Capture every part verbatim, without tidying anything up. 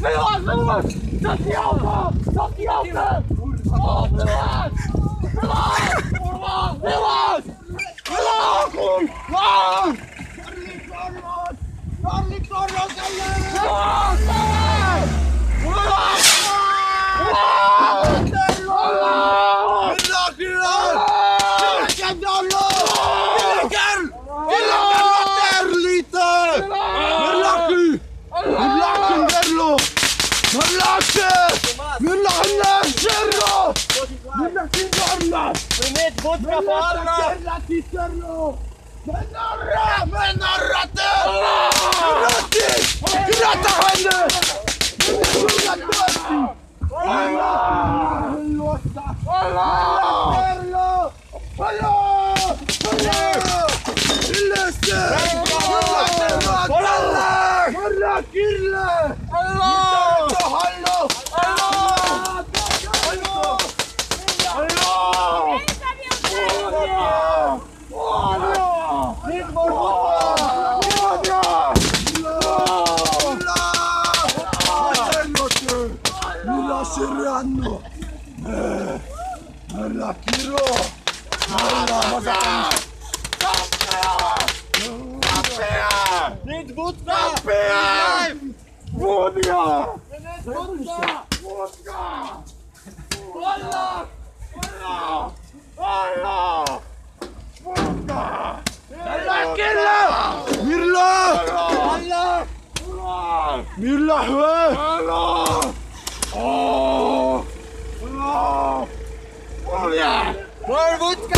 Wyłaź, wyłaź! Zamknij auto! Zamknij auto! O, wyłaź! Wyłaź! Kurwa! Wyłaź! Wyłaź! Wyłaź! Wyłaź! Met vodka på armen! Menorra! Menorra til! Gratis! Gratis henne! Serrano! Alla Kiro! Alla Mazaka! Niet vodka! Vodka! Vodka! Vodka! Alla! Alla! Alla! Vodka! Alla Kiro! Mirla! Alla! Mirla hva? Alla! Åh! Åh! Olja! Var vodka!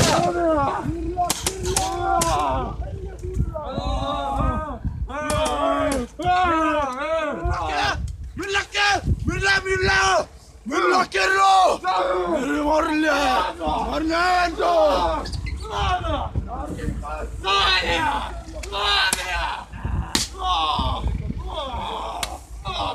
Mullake! Mulla, mulla! Mullake då! Morle! Arnando! Sada! Sada! Sada! Åh! Åh!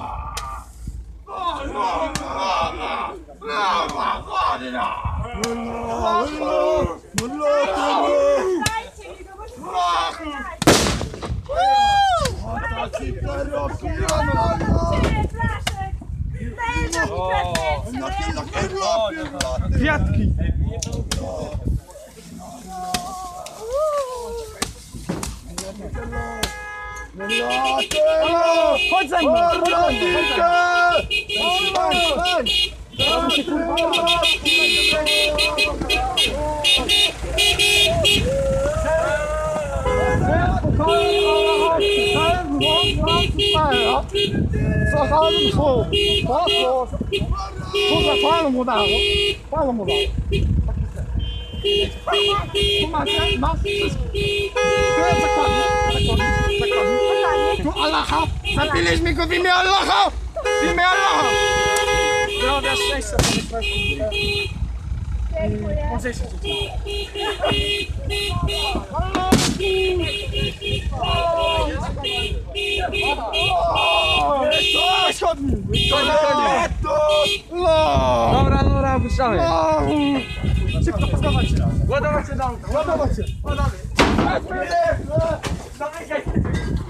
Kwiatki! Chodź za mną! Allaha! Zapiliśmy go w imię Allaha! W imię Allaha! Zdrowia, szczęścia, może się Dobra, dobra, opuszczamy. Szybko postawać się. Ładować się do auta. Ładować się. Ładować. Zamykaj.